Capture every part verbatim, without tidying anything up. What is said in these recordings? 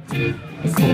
two, four,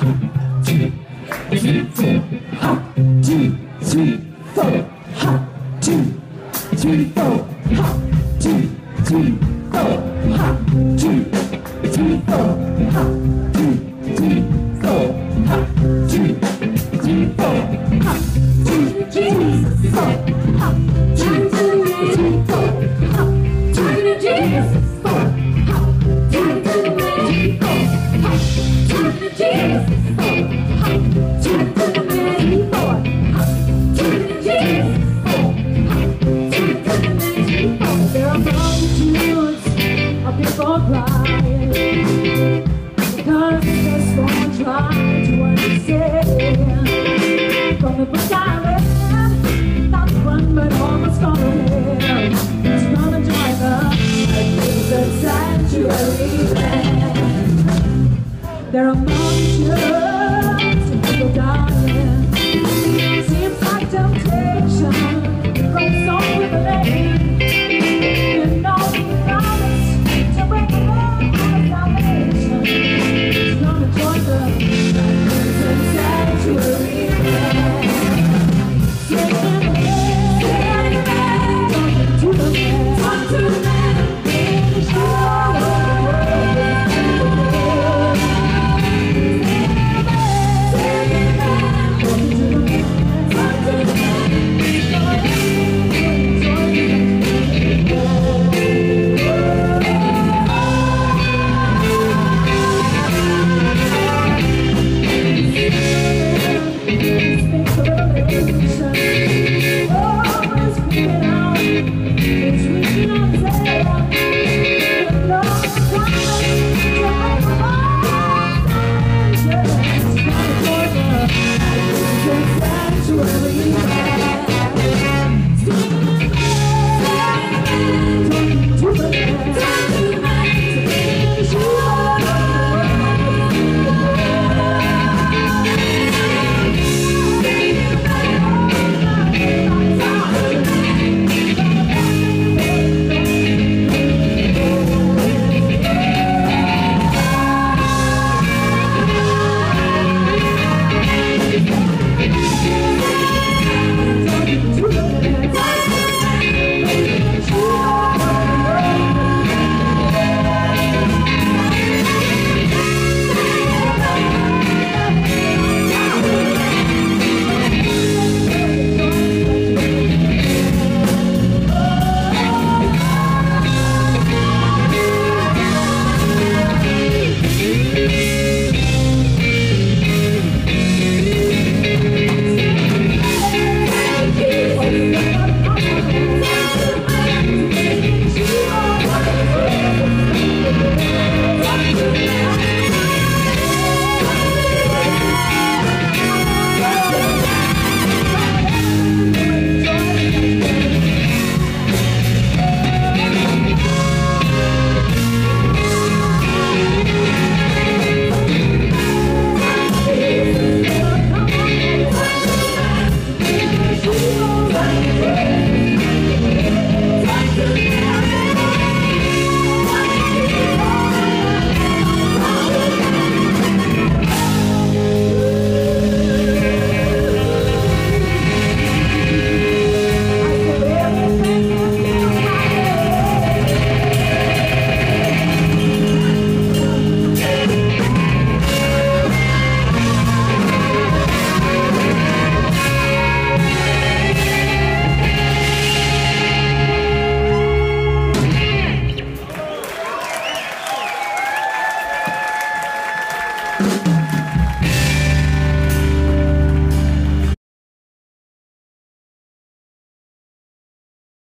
hop, two, three, four, hop, two, three, four, hop, two, three, four, hop, two, three, four, hop, two, three, four, hop, two, three, four, hop, two, three, four, hop, two, three, four, hop, two, three, four, hop, two, three, four, hop, two, three, four, hop, two, three, four, hop, two, three, four, hop, two, three, four. There are multitudes of people crying because they just won't try to understand. From the book I read, not one but almost all of them is gonna join us at the sanctuary land. There are multitudes of people dying. Seems like temptation grows on with the name.